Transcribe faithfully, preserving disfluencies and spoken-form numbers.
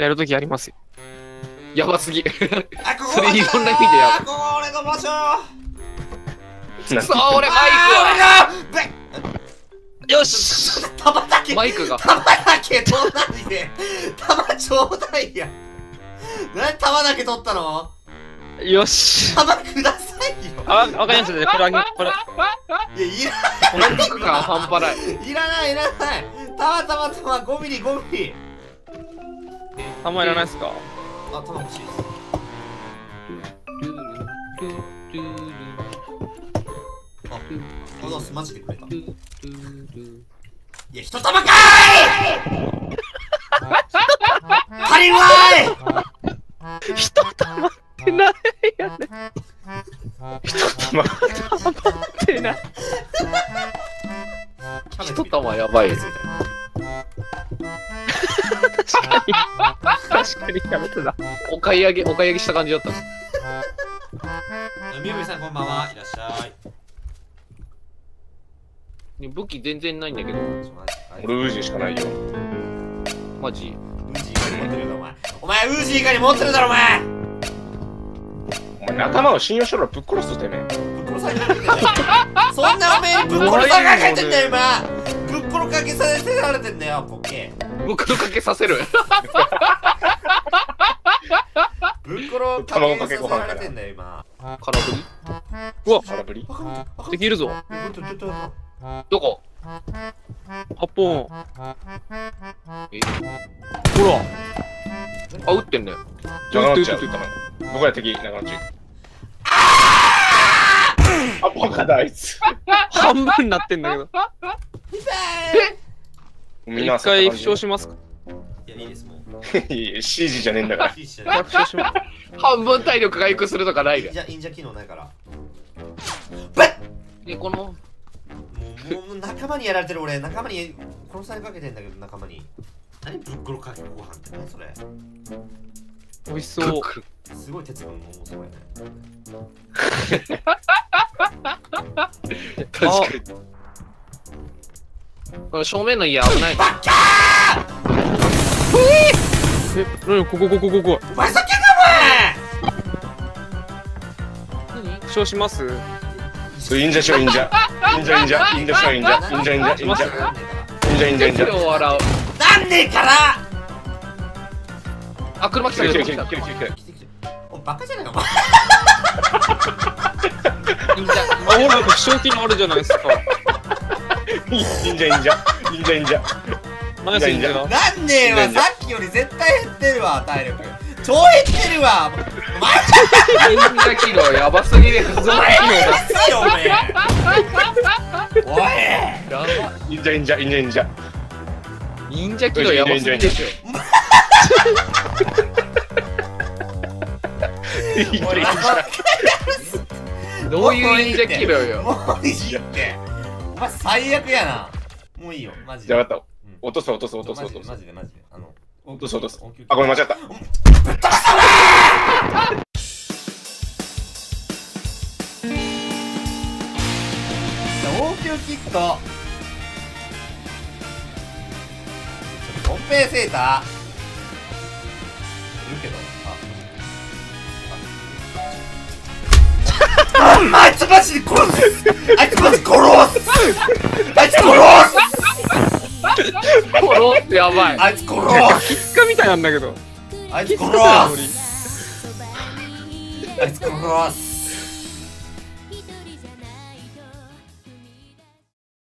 やるときありますよ。 やばすぎ。 あ、ここそれいろんな意味でやばい。 ここ俺の場所。 くそー、俺マイクはよし。 玉だけマイクが玉だけ取んないで。玉ちょうだいや。なんで玉だけ取ったの？ よし。 玉くださいよ。 あ、わかりましたね。これあげ、これ。 いや、いらない。 マイクが半端ない。 いらない、いらない。玉玉玉ごミリごミリ。 あんまいらないですか？ あ、玉欲しいです。あ、あざす、マジでくれた。いや、一玉かーい足りんわーい一玉ってないよね。 一玉ってない。 一玉やばい。 確かに。確かにキャベツだ。 お買い上げ、お買い上げした感じだった。 みゆみさんこんばんは、いらっしゃい。 ね、武器全然ないんだけど。 俺ウージーしかないよ。 マジ。 ウージー以外に持ってるだろ、お前。お前、ウージー以外に持ってるだろ、お前。 お前仲間を信用しろ、ぶっ殺すぞてめえ。 ぶっ殺されてるんだよ。そんなおめえにぶっ殺されてんだよ、今。ぶっ殺かけさせられてんだよ、ボケ。 ぶっ殺かけさせる。 ぶっ殺かけさせられてんだよ、今。 空振り。 うわ、 空振りできるぞ。 どこ？ 発砲。 え、 ほら。 あ、撃ってんね。 長野っちゃう。どこや敵、長野っち。あ、バカだ、あいつ。 半分になってんだけど。 みんな一回負傷しますか？ いや、いいです、もう。 いや シージー じゃねえんだから。 いいっすよ一回負傷します。 半分体力回復するとかないで。 じゃ、忍者機能ないから。べっで、この。 もう、もう仲間にやられてる俺、仲間に殺されかけてんだけど、仲間に。何ぶっ殺かけご飯って何それ。 美味しそう。 すごい鉄分ももうそれ。 確かに。この正面の家危ない。 バッカえ、なにここここここ。 ーお前さけん何？ 負傷します？ そう、忍者しろ、忍者。忍者、忍者、忍者しろ、忍者。忍者、忍者、忍者。忍者、忍者、忍者。 を笑う。 なんねえからあ、車来た来てる、 来た来た。 来てる、来てる、来てる。 来て来ておバカじゃないかお前忍者。 あ、ほら、負傷機能あるじゃないですか。 忍者、忍者。忍者、忍者。 ナイス忍者。 なんねえわ、さっきより絶対減ってるわ、体力超減ってるわマジ忍者機能やばすぎる。 お前ですよ、おめえおいやば。 忍者、忍者、忍者、忍者。 忍者機能やばすぎでしょ。 俺どういう忍者機能よ。 もういいってお前最悪やなもういいよ、マジでじゃあ、分かった。落とす、落とす、落とす、落とす。 マジでマジであの落とす、落とす。あ、ごめん、間違った。 応急キットコンペイセーターいるけどああいつマジで殺すあいつマジ殺すあいつ殺す殺すやばい。 あいつ殺キッカみたいなんだけど。 すあいつ殺すあいつ殺す